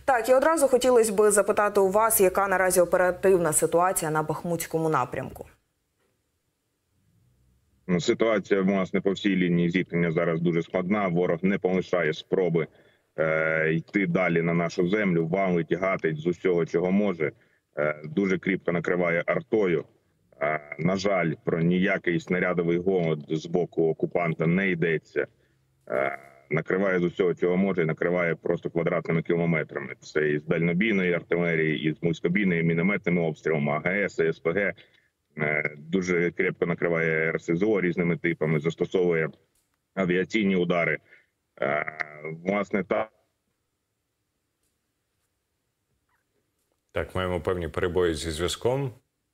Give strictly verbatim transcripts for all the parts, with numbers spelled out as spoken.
Так, і одразу хотілося б запитати у вас, яка наразі оперативна ситуація на Бахмутському напрямку? Ну, ситуація, власне, по всій лінії зіткнення зараз дуже складна. Ворог не полишає спроби е, йти далі на нашу землю, валить, гатить з усього, чого може. Е, дуже кріпко накриває артою. Е, на жаль, про ніякий снарядовий голод з боку окупанта не йдеться. Е, накриває з усього, чого може, і накриває просто квадратними кілометрами. Це і з дальнобійної артилерії, і з близькобійної мінометними обстрілами, АГС, СПГ. Дуже крепко накриває РСЗО різними типами, застосовує авіаційні удари. Власне, так. Так, маємо певні перебої зі зв'язком.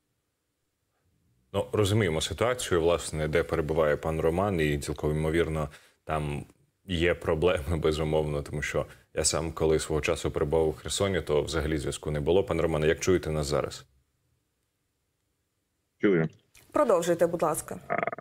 Ну, розуміємо ситуацію, власне, де перебуває пан Роман, і цілком ймовірно, там є проблеми, безумовно, тому що я сам, коли свого часу перебував у Херсоні, то взагалі зв'язку не було. Пан Романе, як чуєте нас зараз? Чую. Продовжуйте, будь ласка.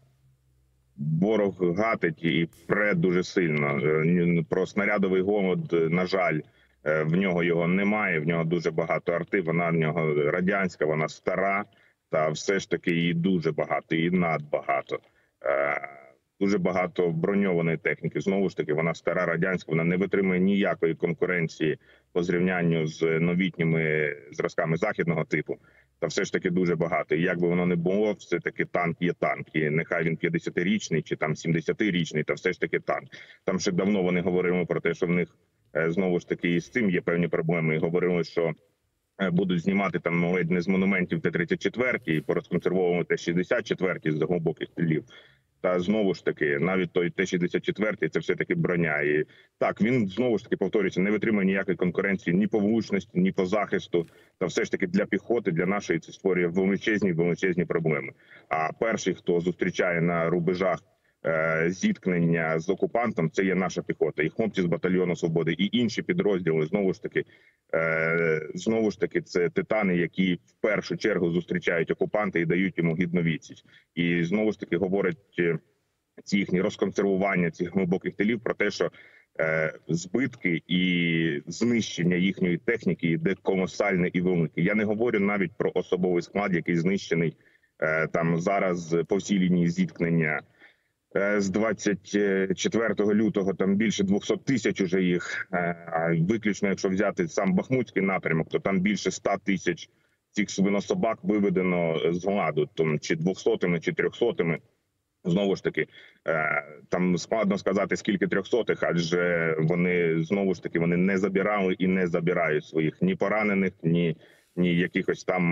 Ворог гатить і пре дуже сильно. Про снарядовий голод, на жаль, в нього його немає. В нього дуже багато арти, вона в нього радянська, вона стара. Та все ж таки її дуже багато, і надбагато. Дуже багато броньованої техніки. Знову ж таки, вона стара, радянська, вона не витримує ніякої конкуренції по зрівнянню з новітніми зразками західного типу. Та все ж таки дуже багато. І як би воно не було, все-таки танк є танк. І нехай він п'ятдесятирічний чи там сімдесятирічний, та все ж таки танк. Там ще давно вони говорили про те, що в них знову ж таки і з цим є певні проблеми. І говорили, що будуть знімати там ледь не з монументів Т тридцять чотири і порозконсервовувати Т шістдесят чотири з глибоких тилів. Та знову ж таки, навіть той Т шістдесят чотири – це все-таки броня. І так, він знову ж таки, повторюється, не витримує ніякої конкуренції ні по влучності, ні по захисту. Та все ж таки для піхоти, для нашої це створює величезні, величезні проблеми. А перший, хто зустрічає на рубежах е, зіткнення з окупантом, це є наша піхота. І хлопці з батальйону «Свободи», і інші підрозділи, знову ж таки, е, знову ж таки, це титани, які в першу чергу зустрічають окупанта і дають йому гідну відсіч. І знову ж таки говорять ці їхні розконсервування цих глибоких тилів про те, що е, збитки і знищення їхньої техніки йде колосальне і велике. Я не говорю навіть про особовий склад, який знищений е, там зараз по всій лінії зіткнення. З двадцять четвертого лютого там більше двохсот тисяч уже їх. А виключно, якщо взяти сам Бахмутський напрямок, то там більше ста тисяч цих свинособак виведено з ладу, там чи двохсотими, чи трьохсотими. Знову ж таки, там складно сказати, скільки трьохсотих, адже вони, знову ж таки, вони не забирали і не забирають своїх ні поранених, ні, ні якихось там,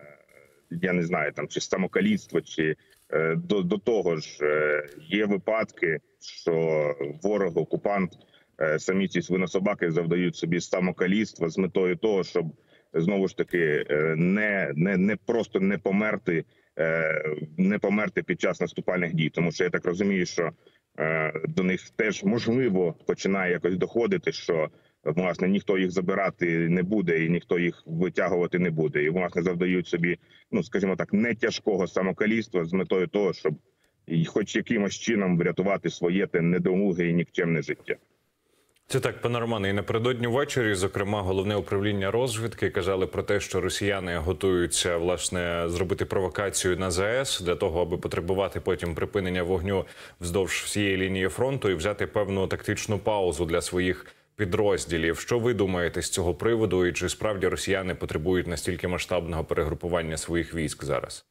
я не знаю, там чи самокаліцтво, чи до, до того ж є випадки, що ворог, окупант, самі ці свинособаки завдають собі самокаліцтво з метою того, щоб знову ж таки не, не, не просто не померти, не померти під час наступальних дій. Тому що я так розумію, що до них теж можливо починає якось доходити, що власне ніхто їх забирати не буде і ніхто їх витягувати не буде. І власне завдають собі, ну скажімо так, не тяжкого самокаліцтва з метою того, щоб хоч якимось чином врятувати своє те недолуге і нікчемне життя. Це так, пане Романе, і напередодні ввечері, зокрема, головне управління розвідки казали про те, що росіяни готуються, власне, зробити провокацію на ЗАЕС для того, аби потребувати потім припинення вогню вздовж всієї лінії фронту і взяти певну тактичну паузу для своїх підрозділів. Що ви думаєте з цього приводу, і чи справді росіяни потребують настільки масштабного перегрупування своїх військ зараз?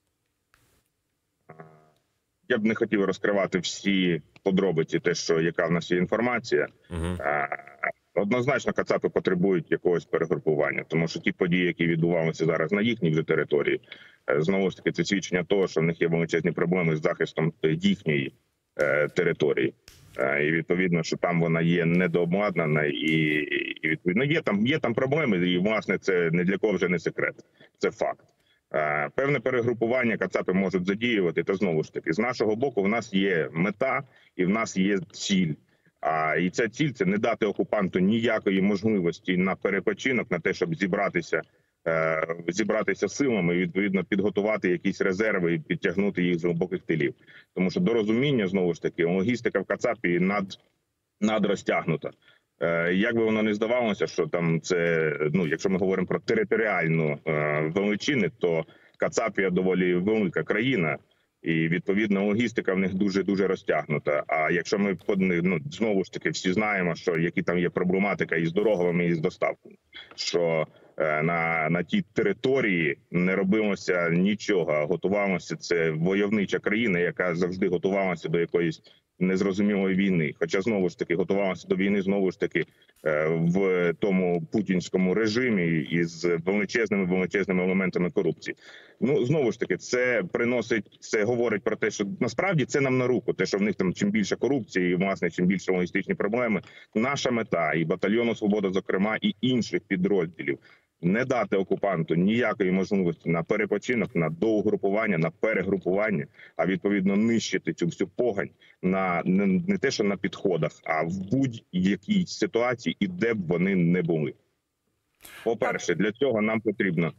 Я б не хотів розкривати всі подробиці, те, що яка в нас є інформація. Угу. Однозначно, кацапи потребують якогось перегрупування, тому що ті події, які відбувалися зараз на їхній вже території, знову ж таки, це свідчення того, що в них є величезні проблеми з захистом їхньої території. І відповідно, що там вона є недообладнана, і, і відповідно є там, є там проблеми, і власне це не для кого вже не секрет, це факт. Певне перегрупування кацапи можуть задіювати, та знову ж таки, з нашого боку в нас є мета і в нас є ціль. А і ця ціль – це не дати окупанту ніякої можливості на перепочинок, на те, щоб зібратися, е, зібратися силами і відповідно підготувати якісь резерви і підтягнути їх з глибоких тилів. Тому що до розуміння, знову ж таки, логістика в кацапі над, надрозтягнута. Е, Як би воно не здавалося, що там це, ну, якщо ми говоримо про територіальну е, величини, то Кацапія доволі велика країна, і відповідно логістика в них дуже дуже розтягнута. А якщо ми ну, знову ж таки всі знаємо, що які там є проблематика із дорогами, і з доставкою, що е, на, на тій території не робилося нічого, а готувалося це войовнича країна, яка завжди готувалася до якоїсь незрозумілої війни, хоча знову ж таки готувалася до війни знову ж таки в тому путінському режимі із величезними величезними елементами корупції. Ну знову ж таки, це приносить, це говорить про те, що насправді це нам на руку. Те, що в них там чим більше корупції, і власне чим більше логістичні проблеми. Наша мета і батальйону Свобода, зокрема, і інших підрозділів. Не дати окупанту ніякої можливості на перепочинок, на доугрупування, на перегрупування, а відповідно нищити цю всю погань на не, не те, що на підходах, а в будь-якій ситуації і де б вони не були. По-перше, для цього нам потрібно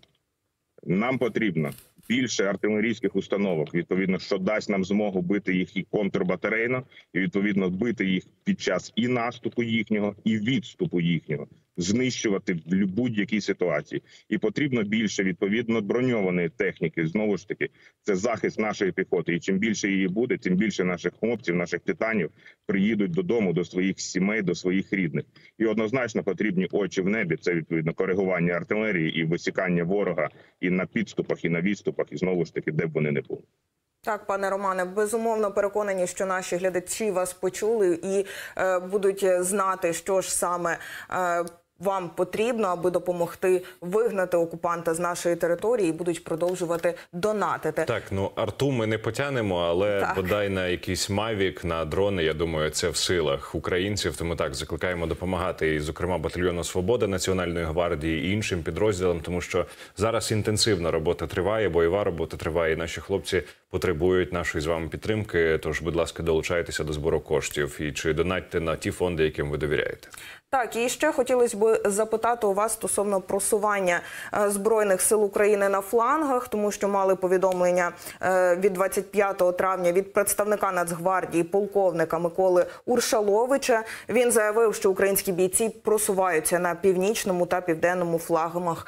нам потрібно більше артилерійських установок, відповідно, що дасть нам змогу бити їх і контрбатарейно, і відповідно бити їх під час і наступу їхнього, і відступу їхнього. Знищувати в будь-якій ситуації. І потрібно більше, відповідно, броньованої техніки. Знову ж таки, це захист нашої піхоти. І чим більше її буде, тим більше наших хлопців, наших титанів приїдуть додому, до своїх сімей, до своїх рідних. І однозначно потрібні очі в небі. Це, відповідно, коригування артилерії і висікання ворога і на підступах, і на відступах, і знову ж таки, де б вони не були. Так, пане Романе, безумовно переконані, що наші глядачі вас почули і е, будуть знати, що ж саме е, вам потрібно, аби допомогти вигнати окупанта з нашої території, і будуть продовжувати донатити. Так, ну арту ми не потягнемо, але так. бодай на якийсь мавік, на дрони, я думаю, це в силах українців. Тому так, закликаємо допомагати, і, зокрема, батальйону Свобода, Національної гвардії і іншим підрозділам, тому що зараз інтенсивна робота триває, бойова робота триває, і наші хлопці потребують нашої з вами підтримки. Тож, будь ласка, долучайтеся до збору коштів і чи донатьте на ті фонди, яким ви довіряєте. Так, і ще хотілося б запитати у вас стосовно просування Збройних сил України на флангах, тому що мали повідомлення від двадцять п'ятого травня від представника Нацгвардії, полковника Миколи Уршаловича. Він заявив, що українські бійці просуваються на північному та південному флагах,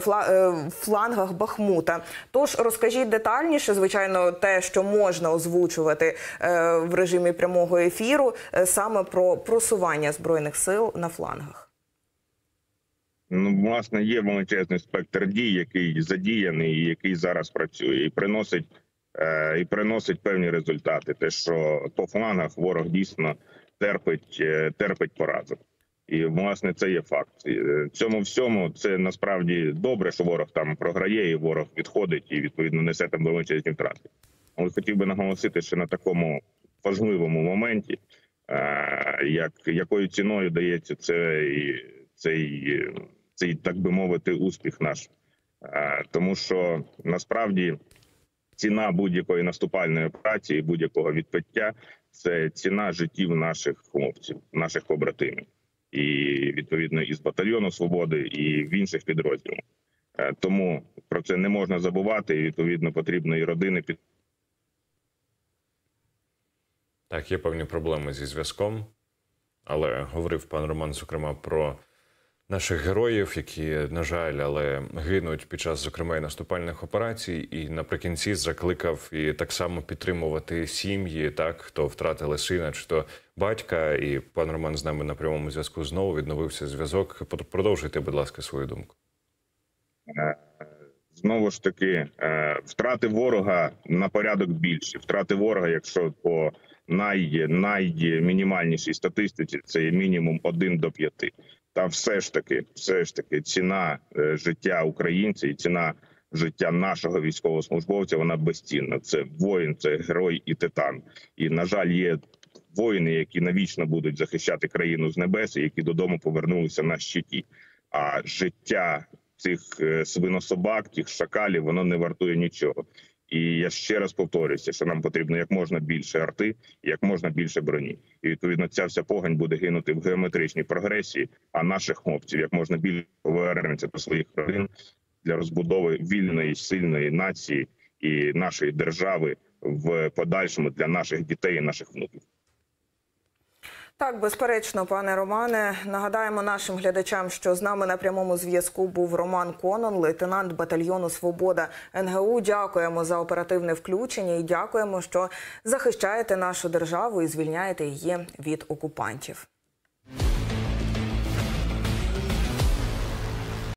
флангах Бахмута. Тож розкажіть детальніше, звичайно, те, що можна озвучувати в режимі прямого ефіру, саме про просування Збройних сил на флангах. Ну, власне, є величезний спектр дій, який задіяний і який зараз працює, і приносить, е, і приносить певні результати. Те, що по флангах ворог дійсно терпить, е, терпить поразок. І, власне, це є факт. Е, цьому всьому це насправді добре, що ворог там програє, і ворог відходить, і, відповідно, несе там величезні втрати. Але хотів би наголосити, що на такому важливому моменті, як, якою ціною дається цей, цей, цей, так би мовити, успіх наш. Тому що, насправді, ціна будь-якої наступальної операції, будь-якого відбиття – це ціна життів наших хлопців, наших побратимів. І, відповідно, із батальйону Свободи, і в інших підрозділах. Тому про це не можна забувати, і, відповідно, потрібно і родини під. Так, є певні проблеми зі зв'язком, але говорив пан Роман, зокрема, про наших героїв, які, на жаль, але гинуть під час, зокрема, і наступальних операцій, і наприкінці закликав і так само підтримувати сім'ї, так, хто втратили сина чи то батька, і пан Роман з нами на прямому зв'язку знову, відновився зв'язок. Продовжуйте, будь ласка, свою думку. Знову ж таки, втрати ворога на порядок більші. Втрати ворога, якщо по най, наймінімальнішій статистиці, це є мінімум один до п'яти. Та все ж таки, все ж таки, ціна життя українця і ціна життя нашого військовослужбовця, вона безцінна. Це воїн, це герой і титан. І, на жаль, є воїни, які навічно будуть захищати країну з небес, і які додому повернулися на щиті. А життя цих свинособак, тих шакалів, воно не вартує нічого. І я ще раз повторюся, що нам потрібно як можна більше арти, як можна більше броні. І, відповідно, ця вся погань буде гинути в геометричній прогресії, а наших хлопців як можна більше повернеться до своїх родин для розбудови вільної, сильної нації і нашої держави в подальшому для наших дітей і наших внуків. Так, безперечно, пане Романе. Нагадаємо нашим глядачам, що з нами на прямому зв'язку був Роман Конон, лейтенант батальйону «Свобода» ен ге у. Дякуємо за оперативне включення і дякуємо, що захищаєте нашу державу і звільняєте її від окупантів.